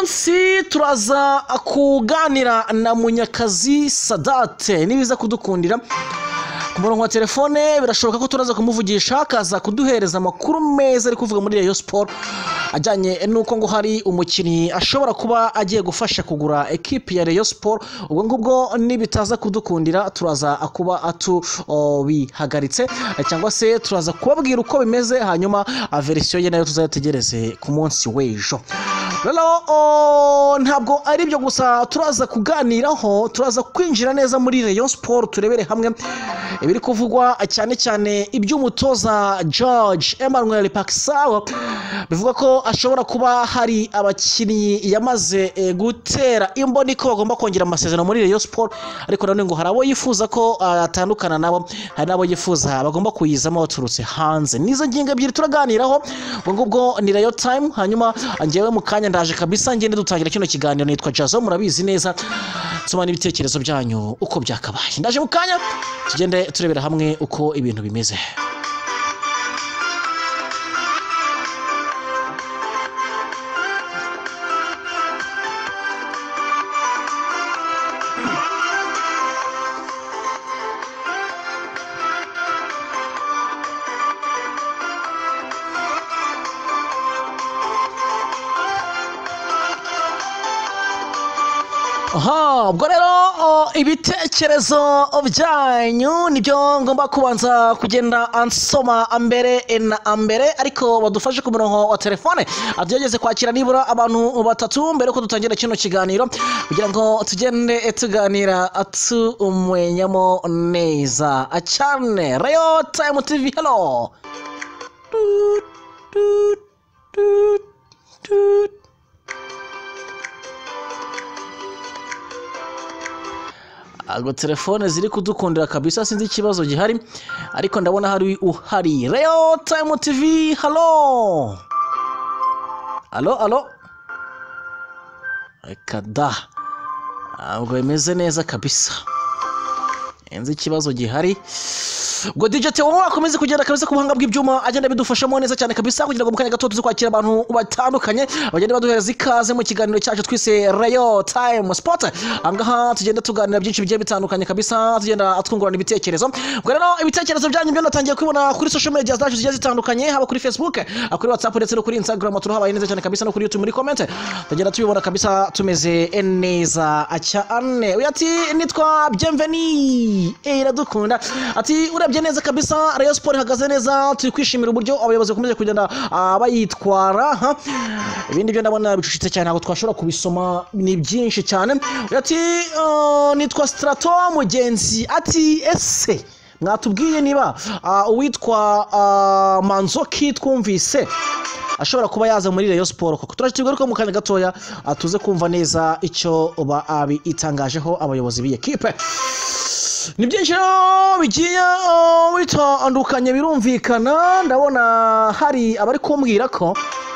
munsi turaza kuganira na Munyakazi Sadate nibiza kudukundira ku murongo wa telefone. Birashoboka ko turaza kumuvugisha akaza kuduhereza amakuru meza ari kuvuga muri Rayon Sport ajyanye nuko ngo hari umukinnyi ashobora kuba agiye gufasha kugura equipe ya Rayon Sport. Ubwo ngubwo nibitaza kudukundira turaza kuba bihagaritse cyangwa se turaza kubabwira uko bimeze, hanyuma version ye nayo tuzategereze ku munsi w'ejo. Lalo ntabwo ari byo gusa turaza kuganiraho, turaza kwinjira neza muri Rayon Sport turebere hamwe ibiri kuvugwa cyane cyane iby'umutoza George Emmanuel Paxao. Bivuga ko ashobora kuba hari abakinnyi yamaze gutera imboni ko bagomba kongera amasezerano muri Rayon Sport, ariko none ngo hari abo yifuza ko atandukana nabo, hari nabo yifuza bagomba kuyizamo baturutse hanze. Nizo ngingo ebyiri turaganiraho, ubwo ni Rayon Time. Hanyuma ngewe mu kanya ndaje kabisa ngende dutangira kino kiganiro. Nitwa Jazo, murabizi neza, nsoma n'ibitekerezo byanyu uko byakabaye. Ndaje mu kanya tugende turebera hamwe uko ibintu bimeze. Ubwo rero ibitekerezo byanyu nibyo ngomba kubanza kugenda ansoma mbere na mbere, ariko badufashe ku murongo wa telefone atugeze kwakira nibura abantu batatu mbere ko dutangira kino kiganiro, kugira ngo tugende tuganira tumwenyamo neza cyane. Rayon Time TV, hello. Algo telefone ziri kudukundira kabisa, sinzi ikibazo gihari, ariko ndabona hari uhari. Rayon Time TV, hello. Allo. Kada. Ubwo bimeze neza kabisa. Enzi ikibazo gihari. Ubwo DJ Theo wakomeze kugenda kabisa ku buhanga bw'ibyuma agenda bidufashamo neza cyane kabisa, kugira ngo mu kanya gato tuze kwakira abantu batandukanye bagenda baduhereza ikaze mu kiganiro cyacu twise Rayon Time Sport. Angaha tugenda tuganira byinshi bigiye bitandukanye kabisa, tugenda atwungurana ibitekerezo. Ubwo rero ibitekerezo byanyu byo natangiye kubona kuri social media zacu zigiye zitandukanye, haba kuri Facebook, kuri WhatsApp ndetse no kuri Instagram, turahabaye neza cyane kabisa, no kuri YouTube muri comment tugenda tubibona kabisa, tumeze neza cyane. Uyu ati nitwa Bienvenue iradukunda, ati urebye neza kabisa Rayon Sport ihagaze neza, turi kwishimira uburyo abayobozi bakomeje kugenda bayitwara. Ibindi byo ndabona bicucitse cyane, ntabwo twashobora kubisoma, ni byinshi cyane. Ati nitwa Strato Mugenzi, ati ese mwatubwiye niba uwitwa Manzoki twumvise ashobora kuba yaza muri Rayon Sport koko. Turashyigaruka mu kanya gatoya tuze kumva neza icyo itangajeho abayobozi b'iyi equipe. Ni byinshi bigiye bitandukanye birumvikana. Ndabona hari abari kumbwira ko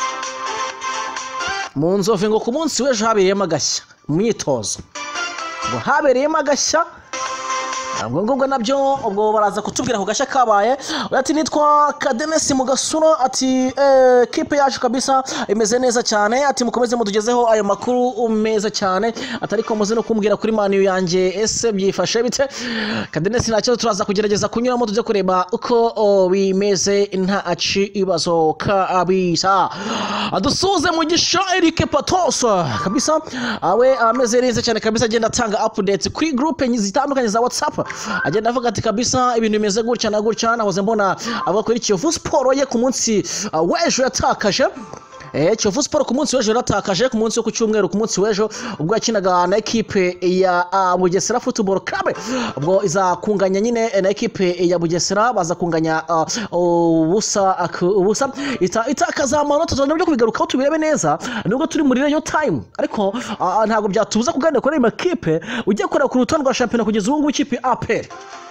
mu Nzove ngo ku munsi w'ejo habereyemo agashya mu myitozo, ngo habereyemo agashya. Ubwo nabyo ubwo baraza kutubwira ko gashya kabaye. Ati nitwa Kadenesi mu Gasuro, ati equipe yacu kabisa imeze neza cyane, ati mukomeze mutugezeho ayo makuru meza cyane, atari ko muze no kumbwira kuri Man U yanjye ese byifashe bite. Kadenesi nacyo turaza kugerageza kunyuramo tujye kureba uko bimeze, nta ikibazo kabisa. Adusuze mu gisha Eric Patos kabisa, awe ameze neza cyane kabisa, agenda atanga updates kuri groupe zitandukanye za WhatsApp, agenda avuga ati kabisa ibintu bimeze gutya na gutya. Nahoze mbona avuga kuri Kiyovu Sport ye ku munsi w'ejo yatakaje. Kiyovu Sport ku munsi w'ejo yaratakaje ku munsi wo ku cyumweru, ku munsi w'ejo ubwo yakinaga na equipe ya Bugesera Football Club. Ubwo iza kunganya nyine na equipe ya Bugesera, baza kunganya ubusa itakaza amanota. Tuzongera byo kubigarukaho tubirebe neza, nubwo turi muri Rayon Time, ariko ntabwo byatubuza kuganira kuri iyi equipe ugiye kureba ku rutonde rwa shampiyona kugeza ubu ngubu. Ikipe APR,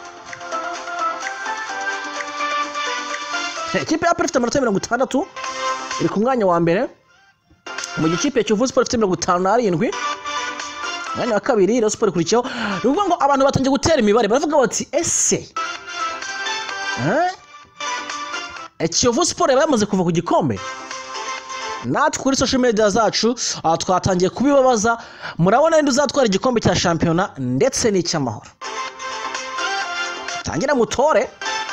ikipe ya APR ifite amanota 60, iri ku mwanya wa mbere. Mu gikipe ya Kiyovu Sport ifite 57, mwanya wa kabiri Rayon Sport ikurikiyeho. Ni ukuvuga ngo abantu batangiye gutera imibare, baravuga bati ese Kiyovu Sport yamaze kuva ku gikombe. natwe kuri social media zacu twatangiye kubibabaza, murabona indi uzatwara igikombe cya shampiyona ndetse n'icy'amahoro. Tangira mutore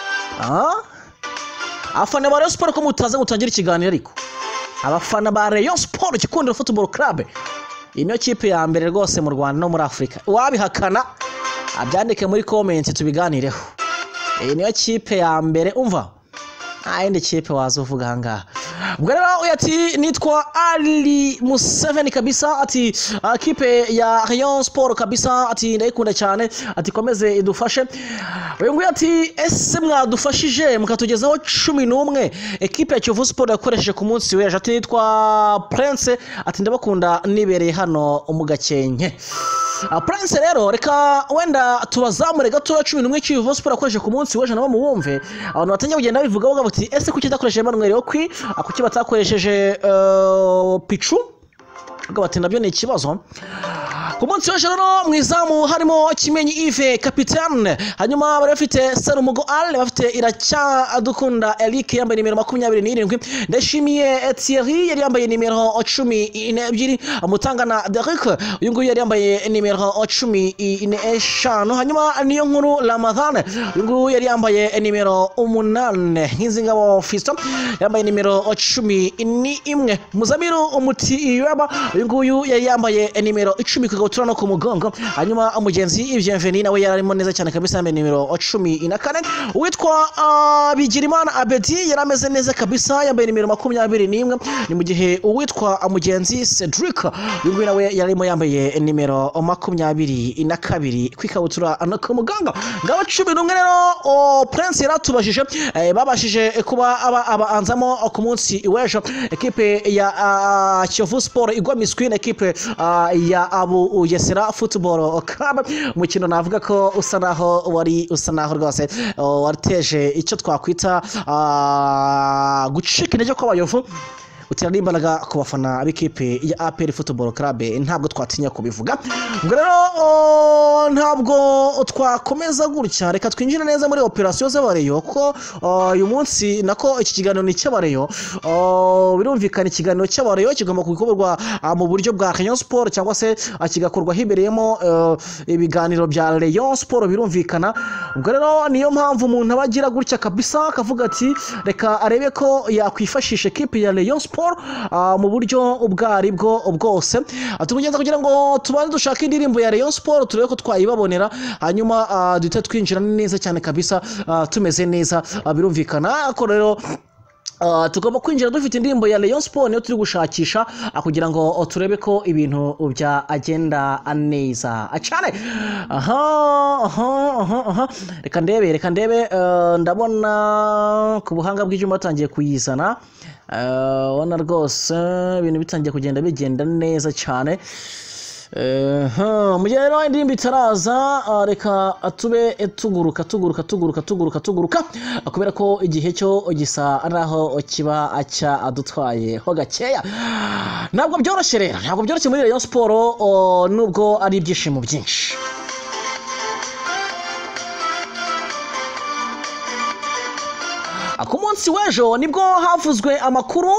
afana ba Rayon Sport ko mutaza gutangira ikiganiro, ariko abafana ba Rayon Sport Gikundiro Football Club ino kipe ya mbere rwose mu Rwanda no muri Afrika, wabihakana abyandike muri comment tubiganireho. Ino kipe ya mbere umva ayindi kipe wazovuga hanga. Ubwo rero ati nitwa Ali Museveni kabisa, ati kipe ya Rayon Sport kabisa, ati ndayikunda cyane, ati komeze idufashe. Uyu nguyu ati ese mwadufashije mukatugezaho 11 ekipe ya Kiyovu Sport yakoresheje ku munsi w'ejo. Ati nitwa Prince, ati ndabakunda nibereye hano mu Gakenke. Prince rero reka wenda tubazamure gato 11 Kiyovu Sport yakoresheje ku munsi w'ejo nabo muwumve. Abantu batangiye kugenda bivuga bavuga bati ese kuki dakoresheje Emmanuel Okwi, kuki batakoresheje Pichu, ubwo bati nabyo ni ikibazo. Ku munsi w'ejo rero mwizamu harimo Kimenyi Yves capitaine, hanyuma bari bafite Serumugo Ale, bafite Iracyadukunda Eric yambaye nimero 27, Ndashimiye Thierry yari yambaye nimero 12, Mutangana Derek uyu nguyu yari yambaye nimero 15, hanyuma niyo nkuru Ramadhan uyu nguyu yari yambaye nimero 8, Nkinzingabo Fiston yambaye nimero 11, Muzamiru Umutiyaba uyu nguyu yari yambaye nimero 10 no ku mugongo, hanyuma umugenzi Bienveni nawe yararimo neza cyane kabisa yambaye nimero 14, uwitwa Bigirimana Abedi yarameze neza kabisa yambaye nimero 21, ni mu gihe uwitwa umugenzi Cedric uyu nawe yararimo yambaye nimero 22 kwikabutura no ku mugongo. Ngabo 11 rero Prince yaratubashije babashije kuba abanzamo ku munsi w'ejo ekipe ya Kiyovu Sport igwa miswi na ekipe ya Abu Yesera Football Club. Umukino navuga ko usa naho rwose wateje icyo twakwita gucika intege kw'abayovu, utirana imbaraga ku bafana b'ikipe ya APR Football Club, ntabwo twatinya kubivuga. Ubwo rero ntabwo twakomeza gutya, reka twinjire neza muri operation z'abareyo ko uyu munsi nako iki kiganiro ni cy'abareyo. Birumvikana ikiganiro cy'abareyo kigomba gukorwa mu buryo bwa Rayon Sport cyangwa se kigakorwa hibereyemo ibiganiro bya Rayon Sport birumvikana. Ubwo rero niyo mpamvu umuntu abagira gutya kabisa akavuga ati reka arebe ko yakwifashisha ekipe ya Rayon Sport mu buryo ubwari bwo bwose. Tukugenza kugira ngo tubane dushaka indirimbo ya Rayon Sport turebe ko twayibabonera, hanyuma duhita twinjira neza cyane kabisa tumeze neza. Birumvikana ko rero tugomba kwinjira dufite indirimbo ya Rayon Sport niyo turi gushakisha kugira ngo turebe ko ibintu bya agenda neza cyane. Reka ndebe ndabona ku buhanga bw'ibyuma batangiye kuyizana, wana rwose ibintu bitangiye kugenda bigenda neza cyane. Mu gihe rero indirimbo itaraza reka tube tuguruka kubera ko igihe cyo gisa naho kiba adutwaye ho gakeya. Ntabwo byoroshye muri Rayon Sport nubwo ari ibyishimo byinshi. Ku munsi w'ejo nibwo havuzwe amakuru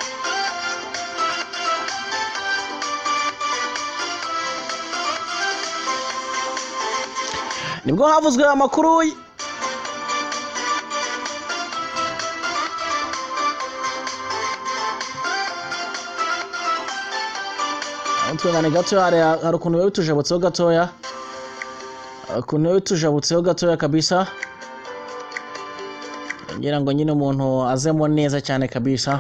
twengane gato hari ukuntu biba bitujabutseho gatoya, kabisa, ngira ngo nyine umuntu azemo neza cyane kabisa.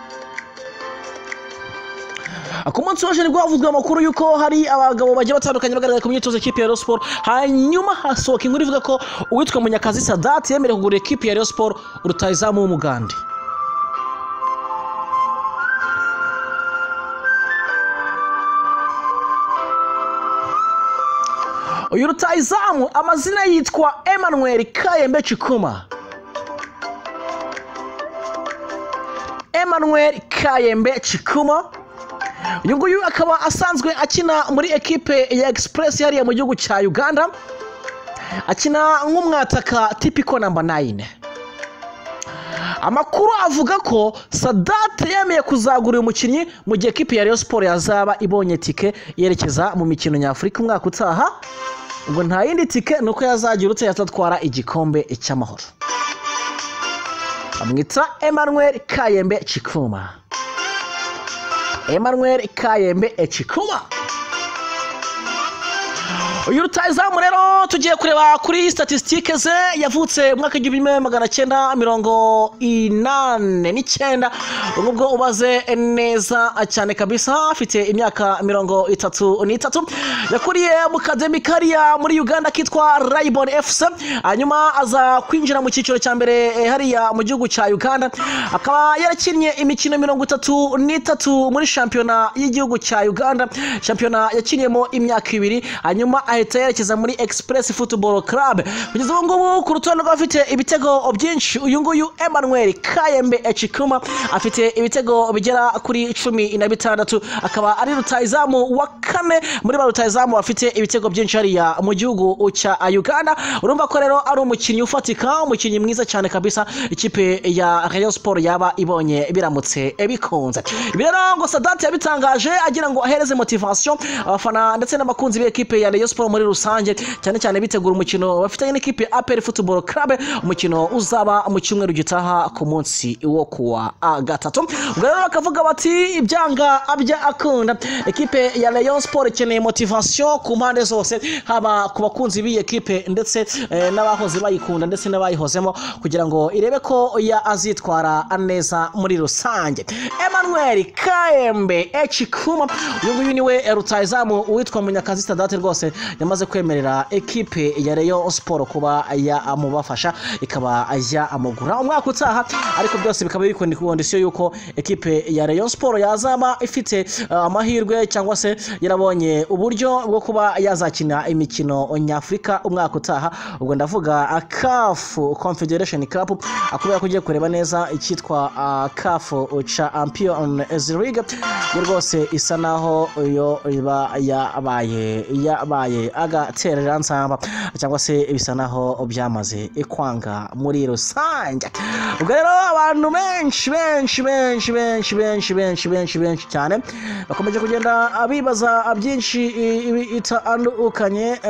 Ku munsi w'ejo nibwo havuzwe amakuru yuko hari abagabo bagiye batandukanye bagaragara ku myitozo ekipe ya Rayon Sport, hanyuma hasohoka inkuru ivuga ko uwitwa Munyakazi Sadat yemerewe kugura ekipe ya Rayon Sport urutayizamu w'umugande. Uyu rutayizamu amazina yitwa Emmanuel Kayembe Chikuma. Uyu nguyu akaba asanzwe akina muri ekipe ya Express hariya mu gihugu cya Uganda, akina nk'umwataka typical number 9. amakuru avuga ko Sadat yemeye kuzagura uyu mukinnyi mu gihe ekipe ya Rayon Sport yazaba ibonye tike yerekeza mu mikino nyafurika umwaka utaha ngo nta yindi tike nuko yazagira yazatwara igikombe cy'amahoro. Amwita Emmanuel Kayembe Chikuma. Emmanuel Kayembe Chikuma. Uyu rutayizamu rero tugiye kureba kuri statistike ze, yavutse mu mwaka w'1989 ubwo ubaze neza cyane kabisa, afite imyaka 33. yakuriye mu Academy Kariya muri Uganda kitwa Raibon FC, hanyuma aza kwinjira mu cyiciro cya mbere hariya mu gihugu cya Uganda, akaba yarakinnye imikino 33 muri shampiyona y'igihugu cya Uganda, shampiyona yakiniyemo imyaka 2, hanyuma ahita yerekeza muri Express Football Club. Kugeza ubu ngubu ku rutonde rw'abafite ibitego byinshi, uyu nguyu Emmanuel Kayembe Chikuma afite ibitego bigera kuri 16, akaba ari rutayizamu wa 4 muri ba rutayizamu bafite ibitego byinshi hariya mu gihugu cya Uganda. Urumva ko rero ari umukinnyi ufatika, umukinnyi mwiza cyane kabisa, ikipe ya Rayon Sport yaba ibonye biramutse bikunze. Ibi rero ngo Sadat yabitangaje agira ngo ahereze motivation abafana ndetse n'abakunzi b'ekipe ya Rayon Sport muri rusange, cyane cyane bitegura umukino bafitanye n'ikipe ya APR Football Club, umukino uzaba mu cyumweru gitaha ku munsi wo kuwa gatatu. Ubwo rero bakavuga bati ibyanga abya akunda, ekipe ya Rayon Sport ikeneye motivation ku mpande zose, haba ku bakunzi b'iyi ekipe ndetse n'abahoze bayikunda ndetse n'abayihozemo, kugira ngo irebe ko azitwara neza muri rusange. Emmanuel Kayembe Chikuma, uyu nguyu niwe rutayizamu witwa Munyakazi Sadat, rwose yamaze kwemerera ekipe ya Rayon Sport kuba yamubafasha ikaba amugura umwaka utaha, ariko byose bikaba biri ku kondisiyo yuko ekipe ya Rayon Sport yazaba ifite amahirwe cyangwa se yarabonye uburyo bwo kuba yazakina imikino nyafurika umwaka utaha. Ubwo ndavuga CAF Confederation Cup, akubera kugiye kureba neza icyitwa CAF Champions League, rwose isa naho yo iba yabaye agaterera nsamba, cyangwa se bisa naho byamaze kwanga muri rusange. Ubwo rero abantu benshi cyane bakomeje kugenda abibaza byinshi bitandukanye,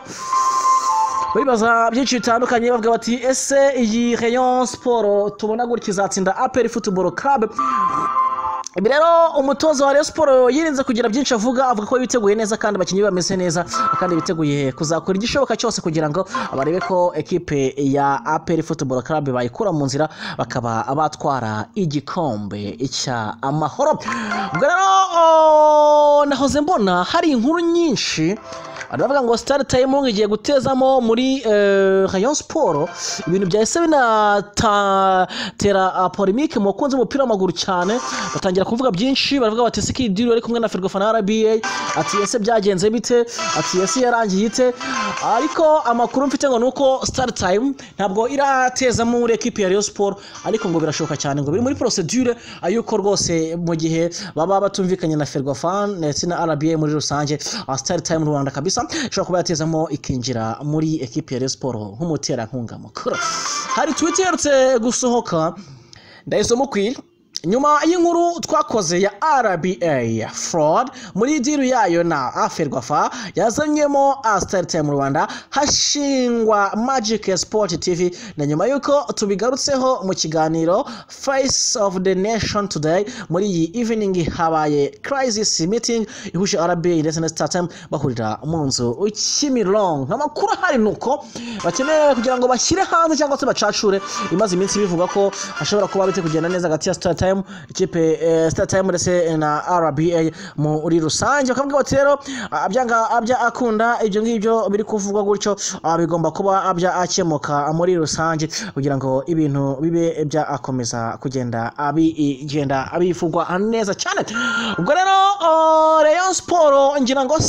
bavuga bati ese iyi Rayon Sport tubona gutya izatsinda APR Football Club? Ibi rero umutoza wa Rayon Sport yirinze kugira byinshi avuga ko biteguye neza kandi abakinnyi bameze neza, kandi biteguye kuzakora igishoboka cyose kugira ngo abarebe ko ekipe ya APR Football Club bayikura mu nzira bakaba abatwara igikombe cya amahoro. Ubwo rero nahoze mbona hari inkuru nyinshi baravuga ngo Star Time igiye gutezamo muri Rayon Sport, ibintu byahise binatera polemique mu bakunzi b'umupira w'amaguru cyane, batangira kuvuga byinshi, baravuga bati ese Kidiro ari kumwe na Ferwafa na RBA, ati ese byagenze bite, ati ese yarangiye ite? Ariko amakuru mfite ngo nuko Star Time ntabwo iratezamo muri equipe ya Rayon Sport, ariko ngo birashoboka cyane ngo biri muri procedure ayuko rwose mu gihe baba batumvikanye na Ferwafa ndetse na RBA muri rusange, Star Time Rwanda kabisa ishobora kuba yatezamo ikinjira muri equipe ya Rayon Sport nk'umuterankunga mukuru. Hari tweet yarutse gusohoka ndayisoma kwira nyuma y'inkuru twakoze ya RBA fraud muri diru yayo na Ferwafa yazanyemo Star Time Rwanda hashingwa Magic Sport TV, na nyuma yuko tubigarutseho mu kiganiro Face of the Nation today, muri iyi evening habaye crisis meeting ihuje RBA ndetse na Star Time bahurira mu nzu Kimironko. Amakuru hari nuko bakeneye kugira ngo bashyire hanze cyangwa se bacacure imaze iminsi bivuga ko ashobora kuba bite kugenda neza hagati ya Star Time, ikipe Star Time ndetse na RBA muri rusange. Bakavuga bati rero byanga abya akunda ibyo ngibyo biri kuvugwa gutyo bigomba kuba abya akemuka muri rusange kugira ngo ibintu bibe bya akomeza kugenda abifugwa neza cyane. Ubwo rero Rayon Sport ngira ngo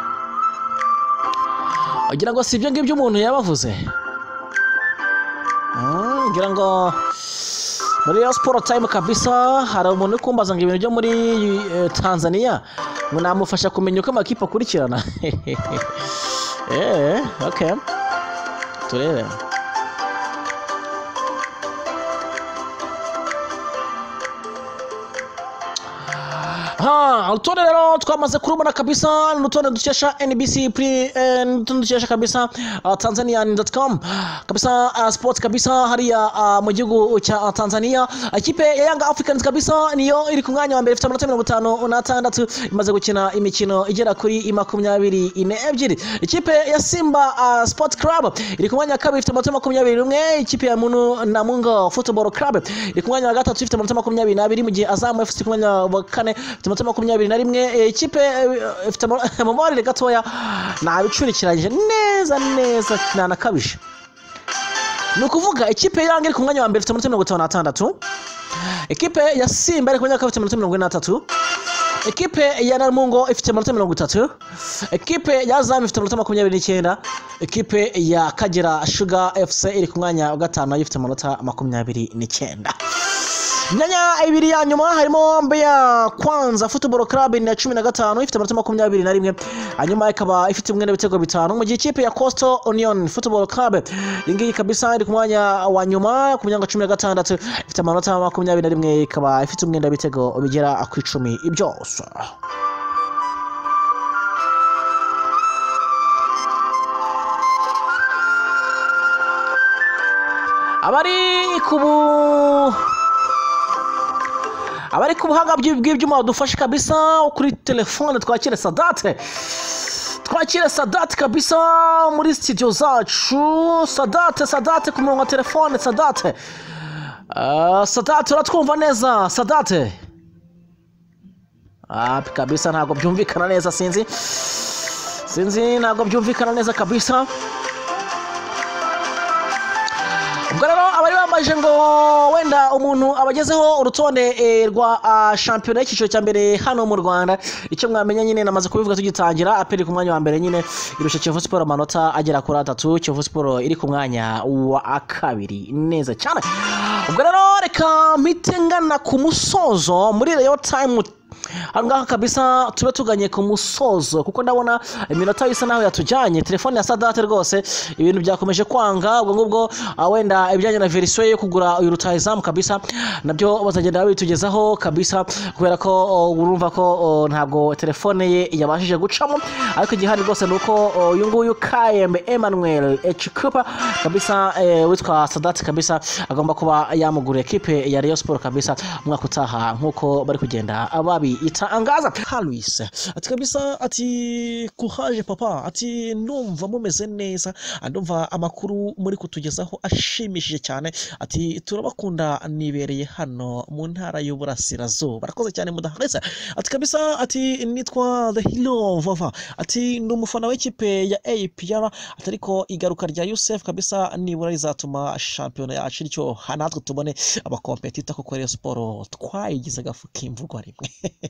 si ibyo ngibyo umuntu yabavuze, ngira ngo muri Rayon Sport Time kabisa hari umuntu kumbaza ngo ibintu byo muri Tanzania ngo namufasha kumenya uko amakipe akurikirana. Okay, turebe. urutonde rero twamaze kurubona kabisa, urutonde dukesha NBC dukesha kabisa Tanzanian.com kabisa, sports kabisa hariya mu gihugu cya Tanzania. Ikipe ya Young Africans kabisa niyo iri ku mwanya wa mbere ifite amanota 56 imaze gukina imikino igera kuri 22. Ikipe ya Simba Sports Club iri ku mwanya wa kabiri ifite amanota 21. Ikipe ya Namungo Football Club iri ku mwanya wa gatatu ifite amanota 22, mu gihe Azam FC ku mwanya wa kane ifite amanota 21. Ikipe ifite amamorire gatoya nabicurikiranyije neza nanakabije. Ni ukuvuga ikipe yange iri ku mwanya wa mbere ifite amanota 56. Ikipe ya Simba iri ku mwanya wa kabiri ifite amanota 23. Ikipe ya Namungo ifite amanota 30. Ikipe ya Azam ifite amanota 29. Ikipe ya Kagera Sugar FC iri ku mwanya wa gatanu ifite amanota 29. Myanya ibiri ya nyuma harimo Mbeya Kwanza Football Club ni 15 ifite amanota 21. Hanyuma ikaba ifite umwenda w'ibitego 5, mu gihe ikipe ya Coastal Union Football Club ingiyi kabisa iri ku mwanya wa nyuma ku myanya 16 ifite amanota 21, ikaba ifite umwenda w'ibitego bigera ku 10 byose. Abari ku buhanga bw'ibyuma badufashe kabisa kuri telefone twakire Sadate. Twakire Sadate kabisa muri studio zacu. Sadate ku murongo wa telefone. Sadate uratwumva neza Sadate? Kabisa ntabwo byumvikana neza, sinzi ntabwo byumvikana neza kabisa. Ubwo rero abari bamaje ngo wenda umuntu abagezeho urutonde rwa shampiyona y'ikiciro cya mbere hano mu Rwanda, icyo mwamenya nyine namaze kubivuga tugitangira. Aperi ku mwanya wa mbere nyine irusha Kiyovu Sport amanota agera kuri 3. Kiyovu Sport iri ku mwanya wa kabiri neza cyane. Ubwo rero reka mpite ngana ku musozo muri Real Time angaha kabisa, tube tuganye ku musozo kuko ndabona iminota isa naho yatujyanye. Telefone ya Sadate rwose ibintu byakomeje kwanga. Ubwo ngubwo wenda ibijyanye na verisiyo yo kugura uyu rutahizamu kabisa nabyo bazagenda babitugezaho kabisa, kubera ko urumva ko ntabwo telefone ye yabashije gucamo. Ariko igihari rwose nuko uyu nguyu KM Emmanuel Cooper kabisa witwa Sadate kabisa agomba kuba yamugura ekipe ya Rayon Sport kabisa umwaka utaha nkuko bari kugenda itangaza. Luis ati kabisa, ati courage papa, ati ndumva mumeze neza, ndumva amakuru muri kutugezaho ashimishije cyane, ati turabakunda, nibereye hano mu ntara y'Uburasirazuba, barakoze cyane mudahariza. Ati kabisa, ati nitwa The Hero Vava, ati ndi umufana w'ikipe ya APR, ati ariko igaruka rya Youssef kabisa nibura rizatuma shampiyona yacu icyo natwe tubone abakompetita kuko Rayon Sport twayigize agafu k'imvugo rimwe.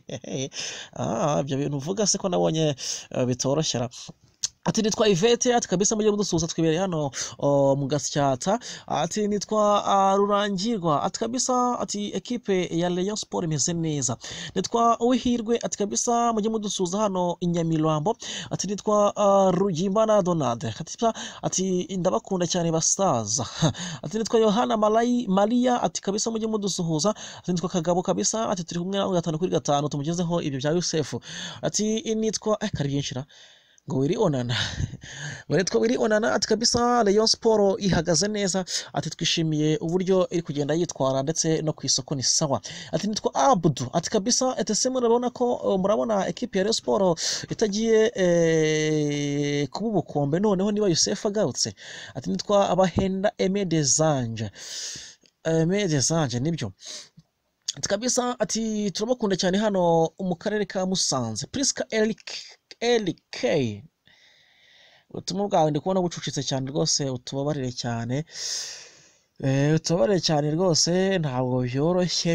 Ibyo bintu uvuga se ko nabonye bitoroshera. Ati nitwa Ivete, ati kabisa mujye mudusuza twibereye hano mu Gasyata. Ati nitwa Rurangirwa, ati kabisa, ati ekipe ya Rayon Sport imeze neza. Nitwa Uwihirwe, ati kabisa mujye mudusuza hano i Nyamirambo. Ati nitwa Rugimbana Donald, ati ndabakunda cyane basaza. Ati nitwa Yohana Maria, ati kabisa mujye mudusuhuza. Ati nitwa Kagabo kabisa, ati turi kumwe nawe 5 kuri 5 tumugezeho ibyo bya Youssef. Ati nitwa Karibyenshira ngo Wiri Onana, ati kabisa Rayon Sport ihagaze neza, ati twishimiye uburyo iri kugenda yitwara ndetse no ku isoko ni sawa. Ati nitwa Abdu, ati kabisa etese murabona ekipe ya Rayon Sport itagiye kuba ubukombe noneho niba Youssef agarutse. Ati nitwa Abahenda Aimé des Anges nibyo. Ati kabisa, ati turabakunda cyane hano mu karere ka Musanze. Priska LK ubutumwa bwawe ndi kubona bucucitse cyane rwose, utubabarire cyane rwose, ntabwo byoroshye.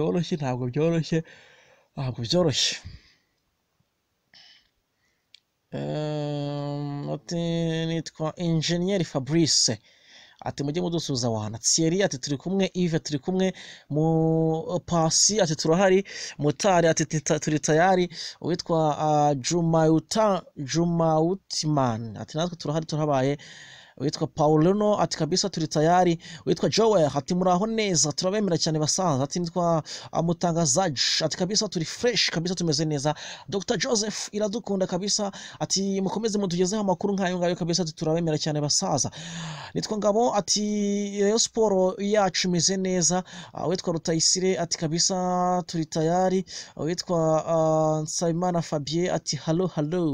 Ati nitwa Engineer Fabrice, ati mujye mudusuza wana. Thierry ati turi kumwe. Yves turi kumwe. Mu Pasi ati turahari. Mutari ati turi tayari. Witwa Jumautman ati natwe turahari turabaye. witwa Paulino ati kabisa turi tayari, witwa Joel ati muraho neza turabemera cyane basaza, ati nitwa Mutangazaji ati kabisa turi fresh kabisa tumeze neza, Dr Joseph Iradukunda kabisa ati mukomeze mutugezeho amakuru nkayo ngayo kabisa ati turabemera cyane basaza, nitwa Ngabo ati Rayon Sport yacu imeze neza, witwa Rutayisire ati kabisa turi tayari, witwa Nsabimana Fabien ati hallo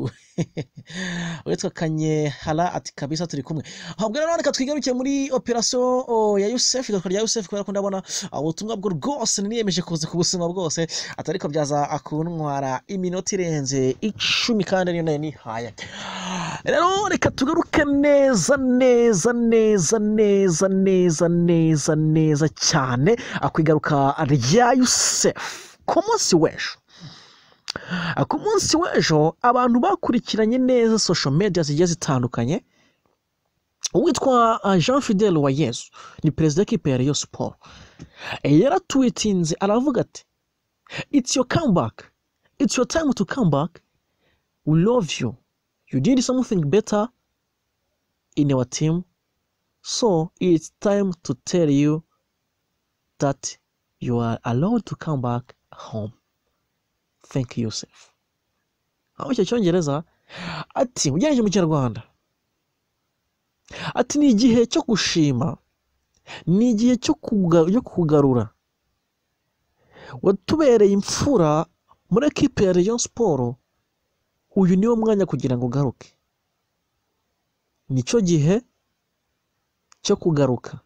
witwa Kanye hala ati kabisa turi kumwe. Ahubwo rero reka twigarukiye muri operation ya Youssef, igakora ya Youssef kubera ko ndabona ubutumwa bwo rwose niyemeje kuza ku buzima bwose atariko byaza akuntwara iminota irenze 10 kandi niyo nayo nihaye. Rero reka tugaruke neza cyane akwigaruka rya Youssef ku munsi w'ejo. Ku munsi w'ejo abantu bakurikiranye neza social media zigiye zitandukanye, uwitwa Jean Fidel Uwayezu ni perezida w'ikipe ya Rayon Sport yaratweetinze aravuga ati it's your comeback, it's your time to come back, we love you, you did something better in our team, so it's time to tell you that you are allowed to come back home. Thank you Youssef. Aho icyo cyongereza ati ugereje mu Kinyarwanda ati ni igihe cyo gushima, ni igihe cyo kugarura, watubereye imfura muri equipe ya Rayon Sport, uyu niwo mwanya kugira ngo ugaruke, nicyo gihe cyo kugaruka,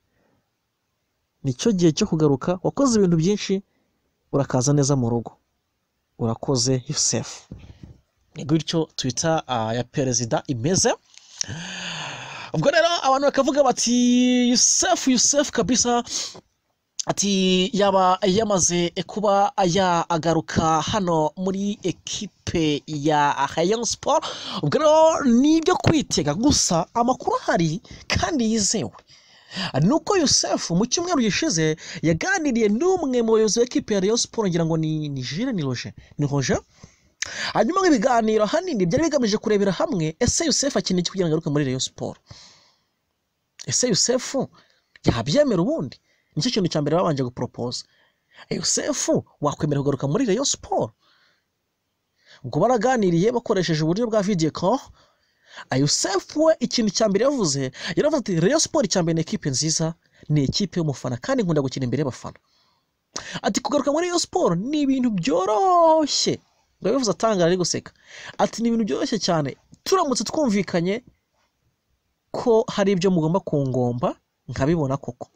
nicyo gihe cyo kugaruka, wakoze ibintu byinshi urakaza neza mu rugo, urakoze Youssef. Ni gutyo Twitter ya perezida imeze. Ubwo rero abantu bakavuga bati Youssef kabisa ati yaba yamaze kuba agaruka hano muri ekipe ya Rayon Sport. Ubwo rero nibyo kwitega, gusa amakuru ahari kandi yizewe nuko Youssef mu cyumweru gishize yaganiriye n'umwe mu bayobozi w'ekipe ya Rayon Sport, ngira ngo ni Roger. Hanyuma ibiganiro hanini byari bigamije kurebera hamwe ese Youssef akeneye iki kugira ngo agaruke muri Rayon Sport. Ese Youssef yabyemera ubundi? Nicyo kintu cya mbere babanje gupropose. Youssef wakwemera kugaruka muri Rayon Sport? Ubwo baraganiriye bakoresheje uburyo bwa video call. Youssef we ikintu cya mbere yavuze, yaravuze ati Rayon Sport icyambere ni ekipe nziza, ni ekipe y'umufana kandi nkunda gukina imbere y'abafana. Ati kugaruka muri Rayon Sport ni ibintu byoroshye. Ngo bivuze atangara ari guseka. Ati ni ibintu byoroshye cyane, turamutse twumvikanye ko hari ibyo mugomba kungomba nkabibona koko.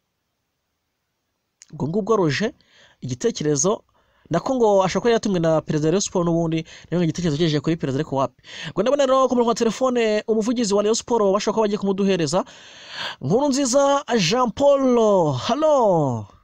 Ubwo ngubwo Roger igitekerezo nako ngo ashaka yatumwe na perezida wa Rayon Sport n'ubundi niyo igitekerezo cyeje kuri perezida ariko wapi. Ngo ndabona rero ku murongo wa telefone umuvugizi wa Rayon Sport bashaka ko bagiye kumuduhereza. Nkuru nziza Jean Paul, hello.